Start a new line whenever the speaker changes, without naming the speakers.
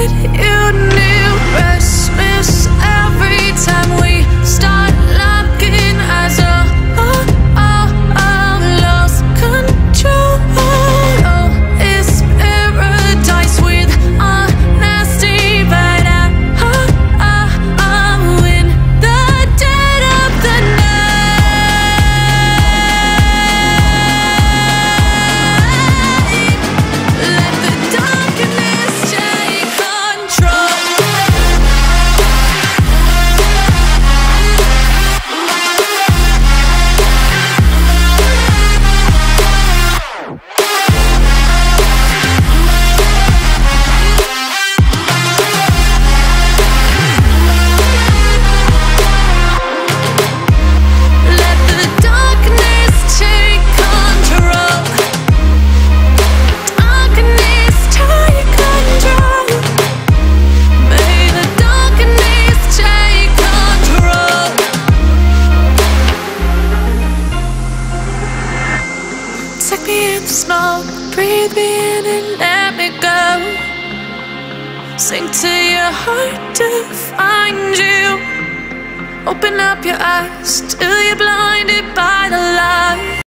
you knew. Restless every time we start locking eyes. Lost control. Oh, it's paradise with honesty, but I'm in the dead of the night. Let the darkness take control. Let the darkness take control. Darkness take control. May the darkness take control. Take me in the smoke, breathe me in and let me go. Sink to your heart to find you. Open up your eyes till you're blinded by the light.